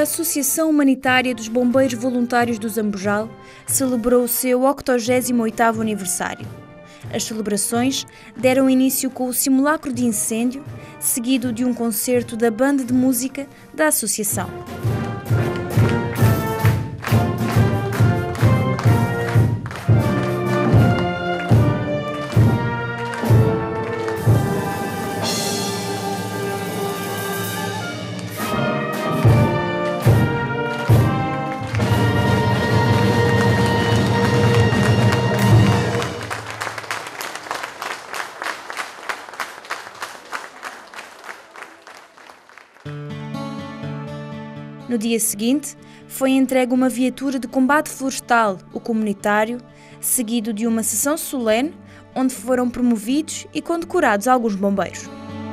Associação Humanitária dos Bombeiros Voluntários do Zambojal celebrou o seu 88º aniversário. As celebrações deram início com o simulacro de incêndio, seguido de um concerto da banda de música da associação. No dia seguinte, foi entregue uma viatura de combate florestal, o comunitário, seguido de uma sessão solene, onde foram promovidos e condecorados alguns bombeiros.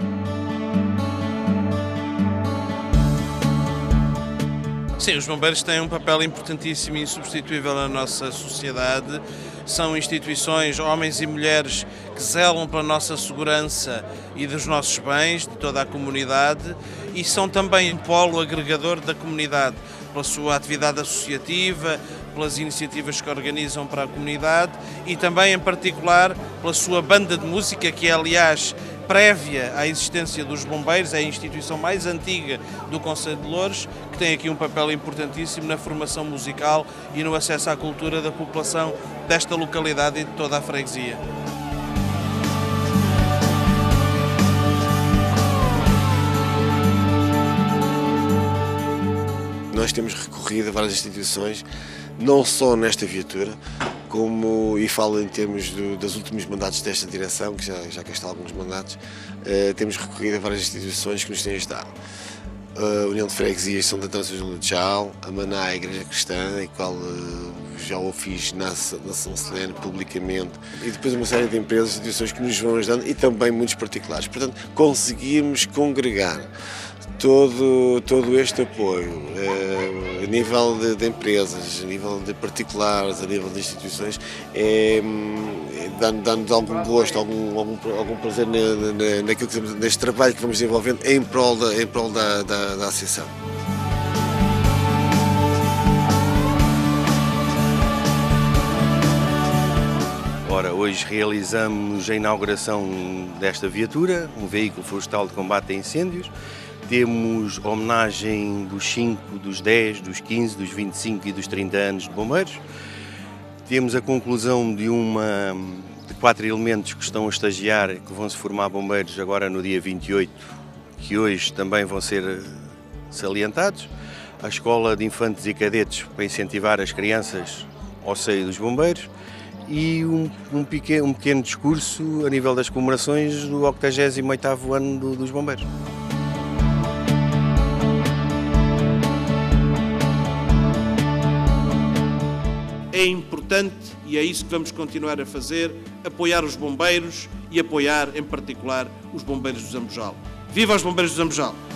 Sim, os bombeiros têm um papel importantíssimo e insubstituível na nossa sociedade. São instituições, homens e mulheres, que zelam pela nossa segurança e dos nossos bens, de toda a comunidade, e são também um polo agregador da comunidade, pela sua atividade associativa, pelas iniciativas que organizam para a comunidade e também, em particular, pela sua banda de música, que é, aliás, prévia à existência dos bombeiros, é a instituição mais antiga do Concelho de Loures, que tem aqui um papel importantíssimo na formação musical e no acesso à cultura da população desta localidade e de toda a freguesia. Nós temos recorrido a várias instituições, não só nesta viatura, como, e falo em termos dos últimos mandatos desta direção, que já cá está alguns mandatos, temos recorrido a várias instituições que nos têm ajudado. A União de Freguesias São Antônio de Lutjal, a Maná, a Igreja Cristã, e qual já o fiz na São Solene publicamente, e depois uma série de empresas e instituições que nos vão ajudando e também muitos particulares. Portanto, conseguimos congregar todo este apoio a nível de empresas, a nível de particulares, a nível de instituições, dando-nos algum gosto, algum prazer naquilo que neste trabalho que vamos desenvolvendo em prol da associação. Ora, hoje realizamos a inauguração desta viatura, um veículo florestal de combate a incêndios. Temos homenagem dos 5, dos 10, dos 15, dos 25 e dos 30 anos de bombeiros. Temos a conclusão de 4 elementos que estão a estagiar, que vão se formar bombeiros agora no dia 28, que hoje também vão ser salientados. A Escola de Infantes e Cadetes para incentivar as crianças ao seio dos bombeiros. E um pequeno discurso a nível das comemorações do 88º ano dos bombeiros. É importante, e é isso que vamos continuar a fazer, apoiar os bombeiros e apoiar, em particular, os bombeiros do Zambojal. Viva os bombeiros do Zambojal!